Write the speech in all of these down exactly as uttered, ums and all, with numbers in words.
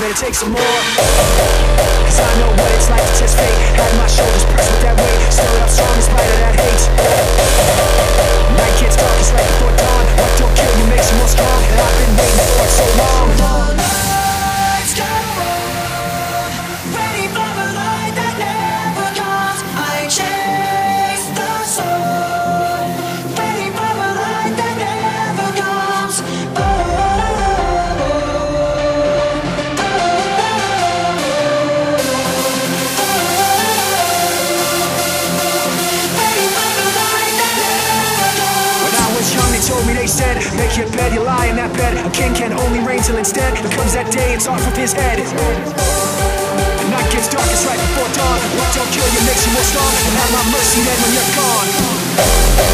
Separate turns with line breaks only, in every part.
better take some more. Cause I know what it's like to test fate. Had my shoulders pressed with that weight, still up strong in spite of that hate. Night gets dark, it's right before dawn. What don't kill you makes you more strong, and I've been waiting for it so long.
The lights go on, waiting for the light that never comes. I chase the sun, waiting for the light that never comes. Oh, oh, oh, oh, waiting for the light that never comes.
When I was young, they told me, they said, make your bed, you lie in that bed. A king can only reign till instead there comes that day, it's off with his head. The night gets dark, it's right before dawn. What don't kill you makes you more strong, and have my mercy then when you're gone.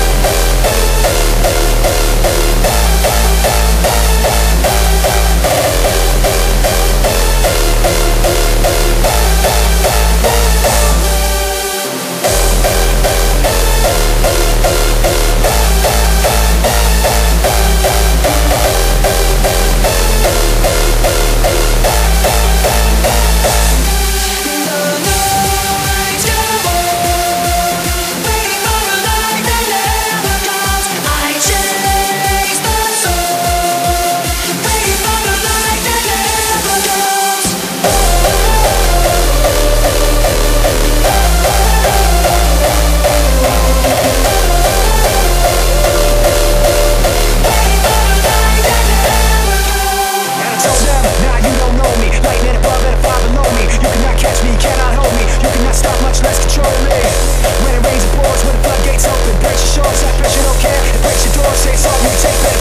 When it rains, it pours, when the floodgates open, breaks your shores, that pressure don't care, it breaks your door, say it's all you take,